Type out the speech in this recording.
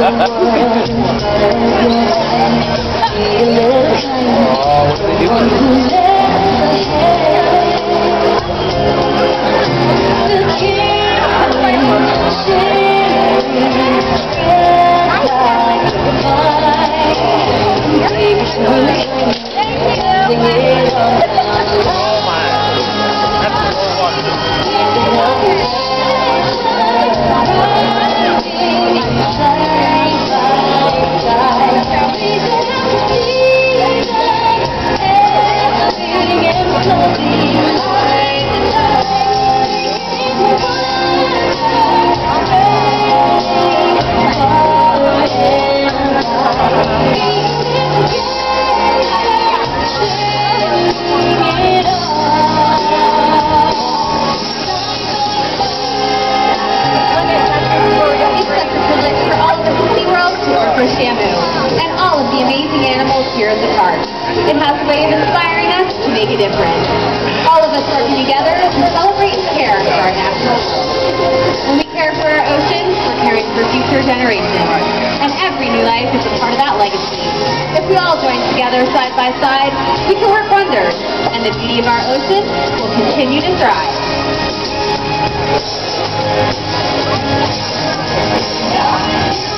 and all of the amazing animals here at the park. It has a way of inspiring us to make a difference. All of us working together to celebrate and care for our national world. When we care for our oceans, we're caring for future generations. And every new life is a part of that legacy. If we all join together side by side, we can work wonders, and the beauty of our ocean will continue to thrive. Yeah.